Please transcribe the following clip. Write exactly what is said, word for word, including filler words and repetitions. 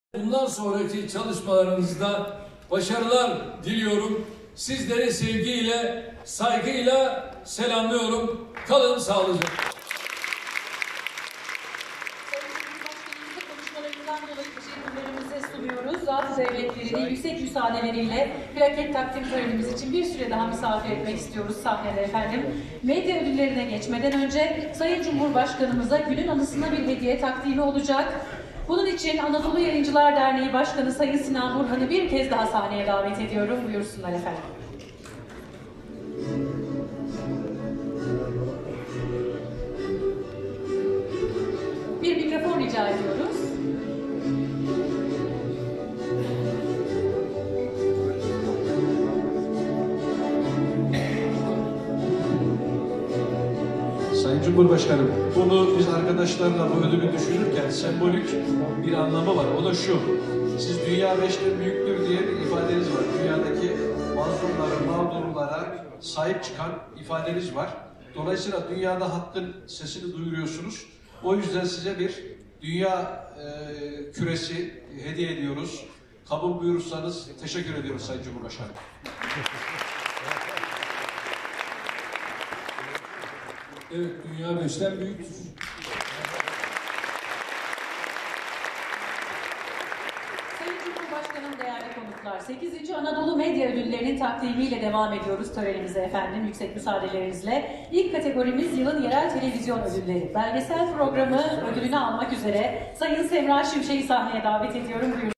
Bundan sonraki çalışmalarınızda başarılar diliyorum. Sizleri sevgiyle, saygıyla selamlıyorum. Kalın sağlıcakla. Konuşmalarından dolayı teşekkürlerimizi sunuyoruz. Zat-ı devletlerini yüksek müsaadeleriyle plaket takdim törenimiz için bir süre daha misafir etmek istiyoruz sahnede efendim. Medya ödüllerine geçmeden önce Sayın Cumhurbaşkanımıza günün anısına bir hediye takdimi olacak. Bunun için Anadolu Yayıncılar Derneği Başkanı Sayın Sinan Burhan'ı bir kez daha sahneye davet ediyorum. Buyursunlar efendim. Bir mikrofon rica ediyoruz. Sayın Cumhurbaşkanım, bunu biz arkadaşlarla bu ödülü düşünürken sembolik bir anlamı var. O da şu, siz dünya beşten büyüktür diye bir ifadeniz var. Dünyadaki mazlumlara, mağdurlara sahip çıkan ifadeniz var. Dolayısıyla dünyada hakkın sesini duyuruyorsunuz. O yüzden size bir dünya e, küresi hediye ediyoruz. Kabul buyurursanız teşekkür ediyoruz Sayın Cumhurbaşkanım. Evet, dünya beşten büyüktür. Sayın Cumhurbaşkanım, değerli konuklar, sekizinci Anadolu Medya Ödülleri'nin takdimiyle devam ediyoruz törenimize efendim, yüksek müsaadelerinizle. İlk kategorimiz yılın yerel televizyon ödülleri. Belgesel programı ödülünü almak üzere Sayın Semra Şimşek'i sahneye davet ediyorum. Buyurun.